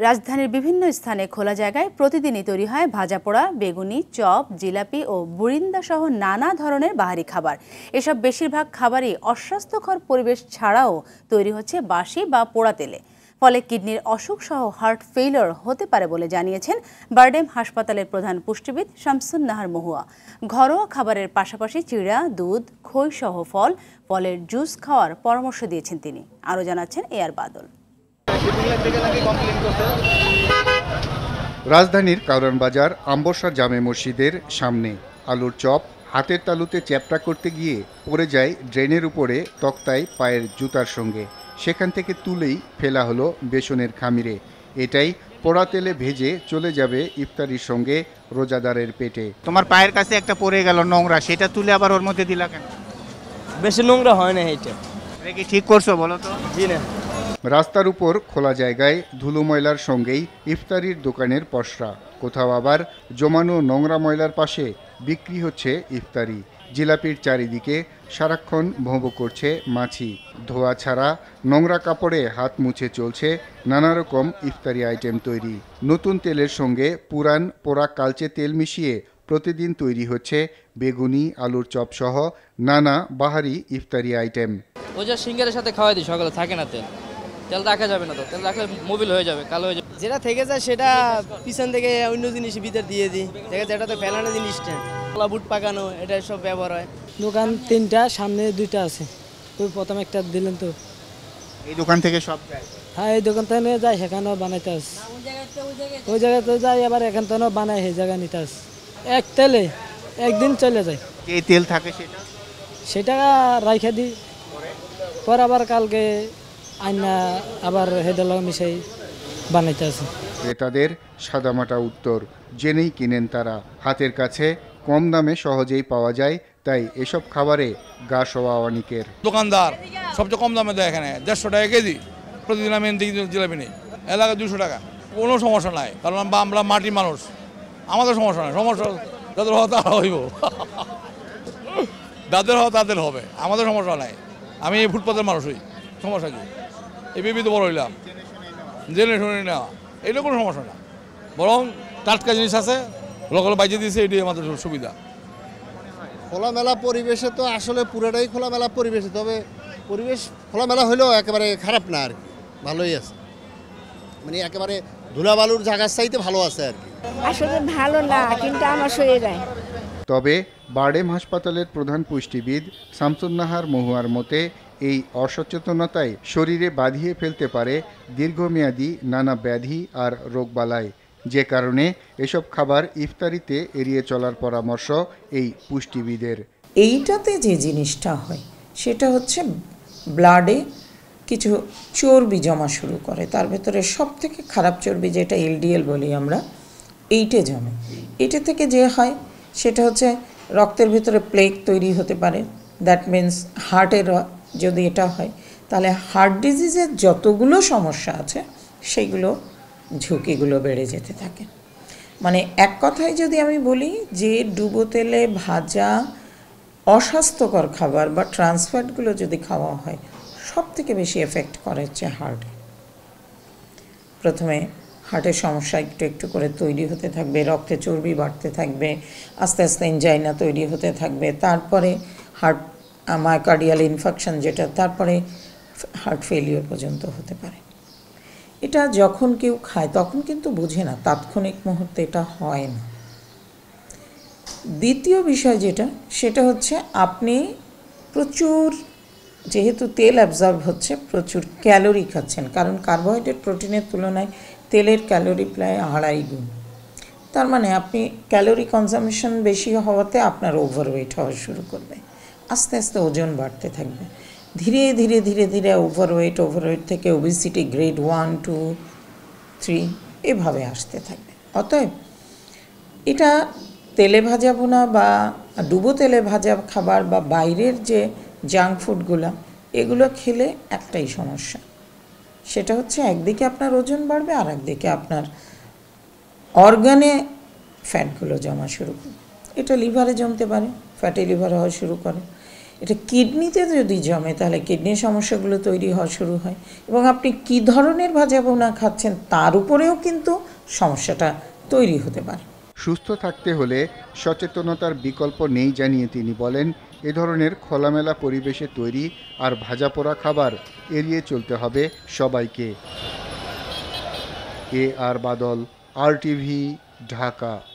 রাজধানীর বিভিন্ন স্থানে খোলা জায়গায় প্রতিদিনই তৈরি হয় ভাজা পোড়া, বেগুনি, চপ, জিলাপি ও বুরিন্দা সহ নানা ধরনের বাহারি খাবার। এসব বেশিরভাগ খাবারই অস্বাস্থ্যকর পরিবেশ ছাড়াও তৈরি হচ্ছে বাসি বা পোড়া তেলে। ফলে কিডনির অসুখ সহ হার্ট ফেইলিওর হতে পারে বলে জানিয়েছেন বারডেম হাসপাতালের প্রধান পুষ্টিবিদ শামসুন নাহার মহুয়া। ঘরোয়া খাবারের পাশাপাশি চিড়া, দুধ, খই সহ ফলের জুস খাওয়ার পরামর্শ দিয়েছেন তিনি। আরও জানাচ্ছেন এআর বাদল। রাজধানীর কারওয়ান বাজার আম্বরসা জামে মসজিদের সামনে আলুর চপ হাতের তালুতে চ্যাপ্টা করতে গিয়ে পড়ে যায় ড্রেনের উপরে তক্তায় পায়ের জুতার সঙ্গে। সেখান থেকে তুলেই ফেলা হলো বেসনের খামিরে। এটাই পোড়া তেলে ভেজে চলে যাবে ইফতারির সঙ্গে রোজাদারের পেটে। তোমার পায়ের কাছে একটা পড়ে গেল নোংরা, সেটা তুলে আবার ওর মধ্যে দিলা কেন? বেশি নোংরা হয় না এইটা। এটা কি ঠিক করছো বলো তো? জি না। রাস্তার উপর খোলা জায়গায় ধুলো ময়লার সঙ্গেই ইফতারির দোকানের পসরা। কোথাও আবার জমানো নোংরা ময়লার পাশে বিক্রি হচ্ছে ইফতারি। জিলাপির চারিদিকে সারাক্ষণ ভোঁ করছে মাছি। ধোয়া ছাড়া নোংরা কাপড়ে হাত মুছে চলছে নানা রকম ইফতারি আইটেম তৈরি। নতুন তেলের সঙ্গে পুরান পোড়া কালচে তেল মিশিয়ে প্রতিদিন তৈরি হচ্ছে বেগুনি, আলুর চপ সহ নানা বাহারি ইফতারি আইটেম। ওই যে সিঙ্গারের সাথে খাওয়াই দিই, সকালে থাকে না তেল রাখা যাবে না, তো তেল রাখলে মোবিল হয়ে যাবে, কালো হয়ে যাবে। যেটা থেকে যায় সেটা পিছন থেকে অন্য জিনিস ভিতর দিয়ে দিই। দেখা যায় এটা তো ফেলানো জিনিসটা, কলা বুট পাকানো, এটা সব ব্যবহার হয়। দোকান 3টা, সামনে 2টা আছে। ওই প্রথম একটা দিলেন তো। এই দোকান থেকে সব যায়? হ্যাঁ, এই দোকান থেকে যাই, সেখানেও বানাইতে আসে। ওই জায়গাতে যাই, আবার এখান থেকেও বানাই, সেই জায়গায় নিতে আসে। এক তেলে একদিন চলে যায়। এই তেল থাকে সেটা রাইখা দিই, পর আবার কালকে আইনা আবার হেডাল মিশাই বানাইতে আছে। ক্রেতাদের সাদামাটা উত্তর, জেনেই কিনেন তারা। হাতের কাছে কম দামে সহজেই পাওয়া যায়, তাই এসব খাবারে গা সওয়া অনেকের। দোকানদার সবচেয়ে কম দামে দেয় এখানে 150 টাকা কেজি। প্রতিদিন আমি জিলাপি নিই, এলাকায় 200 টাকা। কোনো সমস্যা নাই, কারণ আমরা মাটির মানুষ, আমাদের সমস্যা নাই। সমস্যা যাদের হয় তারা হইব, যাদের হয় তাদের হবে, আমাদের সমস্যা নাই। আমি ফুটপাতের মানুষই, সমস্যা কি? এই বিবিধ বড় হইলাম, জেনে শুনে নেওয়া, এইটা কোনো সমস্যা না। বরং টাটকা জিনিস আছে, লোকাল বাইজে দিয়েছে, এটাই আমাদের সুবিধা। খোলামেলা পরিবেশে তো আসলে পুরোটাই খোলামেলা পরিবেশে, তবে পরিবেশ খোলামেলা হলেও একেবারে খারাপ না আর কি, ভালোই আছে। মানে একেবারে ধুলাবালুর জায়গার চাইতে ভালো আছে আর কি। আসলে ভালো না, কিন্তু আমার শরীরে। তবে বারডেম হাসপাতালের প্রধান পুষ্টিবিদ শামসুন নাহার মহুয়ার মতে এই অসচেতনতাই শরীরে বাঁধিয়ে ফেলতে পারে দীর্ঘমেয়াদী নানা ব্যাধি আর রোগবালাই, যে কারণে এসব খাবার ইফতারিতে এড়িয়ে চলার পরামর্শ এই পুষ্টিবিদের। এইটাতে যে জিনিসটা হয় সেটা হচ্ছে ব্লাডে কিছু চর্বি জমা শুরু করে। তার ভেতরে সব থেকে খারাপ চর্বি যেটা এলডিএল বলি আমরা, এইটা জমে। এটা থেকে যে হয় সেটা হচ্ছে রক্তের ভেতরে প্লেগ তৈরি হতে পারে। দ্যাট মিনস হার্টের যদি এটা হয়, তাহলে হার্ট ডিজিজের যতগুলো সমস্যা আছে সেইগুলো ঝুঁকিগুলো বেড়ে যেতে থাকে। মানে এক কথায় যদি আমি বলি যে ডুবো তেলে ভাজা অস্বাস্থ্যকর খাবার বা ট্রান্সফ্যাটগুলো যদি খাওয়া হয়, সব থেকে বেশি এফেক্ট করে হচ্ছে হার্টে। প্রথমে হার্টের সমস্যা একটু একটু করে তৈরি হতে থাকবে, রক্তে চর্বি বাড়তে থাকবে, আস্তে আস্তে এনজাইনা তৈরি হতে থাকবে, তারপরে হার্ট মায়োকার্ডিয়াল ইনফেকশন যেটা, তারপরে হার্ট ফেলিওর পর্যন্ত হতে পারে। এটা যখন কেউ খায় তখন কিন্তু বোঝে না, তাৎক্ষণিক মুহূর্তে এটা হয় না। দ্বিতীয় বিষয় যেটা, সেটা হচ্ছে আপনি প্রচুর, যেহেতু তেল অ্যাবজর্ব হচ্ছে, প্রচুর ক্যালোরি খাচ্ছেন, কারণ কার্বোহাইড্রেট প্রোটিনের তুলনায় তেলের ক্যালোরি প্রায় 2.5 গুণ। তার মানে আপনি ক্যালোরি কনজামশন বেশি হওয়াতে আপনার ওভারওয়েট হওয়া শুরু করবে, আস্তে আস্তে ওজন বাড়তে থাকবে, ধীরে ধীরে ধীরে ধীরে ওভারওয়েট থেকে ওবেসিটি গ্রেড 1, 2, 3 এভাবে আসতে থাকবে। অতএব এটা তেলে ভাজা ভুনা বা ডুবো তেলে ভাজা খাবার বা বাইরের যে জাঙ্ক ফুডগুলো, এগুলো খেলে একটাই সমস্যা, সেটা হচ্ছে একদিকে আপনার ওজন বাড়বে, আর একদিকে আপনার অর্গানে ফ্যাটগুলো জমা শুরু করবে। এটা লিভারে জমতে পারে, ফ্যাটি লিভার হওয়া শুরু করে। এটা কিডনিতে যদি জমে তাহলে কিডনির সমস্যাগুলো তৈরি হওয়া শুরু হয় এবং আপনি কী ধরনের ভাজা পোনা খাচ্ছেন তার উপরেও কিন্তু সমস্যাটা তৈরি হতে পারে। সুস্থ থাকতে হলে সচেতনতার বিকল্প নেই জানিয়ে তিনি বলেন, এ ধরনের খোলামেলা পরিবেশে তৈরি আর ভাজা পোড়া খাবার এড়িয়ে চলতে হবে সবাইকে। আর বাদল, RTV, ঢাকা।